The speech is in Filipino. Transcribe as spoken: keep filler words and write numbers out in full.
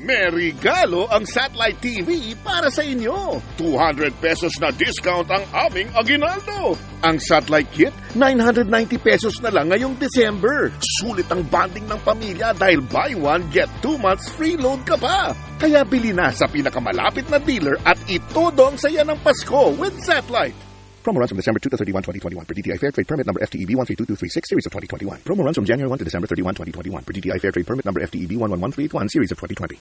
May regalo ang SatLite T V para sa inyo. two hundred pesos na discount ang aming aginaldo. Ang SatLite kit, nine hundred ninety pesos na lang ngayong December. Sulit ang bonding ng pamilya dahil buy one, get two months free load ka pa. Kaya bili na sa pinakamalapit na dealer at itodo ang saya ng Pasko with SatLite. Promo runs from December thirty-first, twenty twenty-one per D T I Fair Trade Permit number F T E B one three two two three six series of twenty twenty-one. Promo runs from January first to December thirty-first, twenty twenty-one per D T I Fair Trade Permit number F T E B one one one three eight one series of twenty twenty.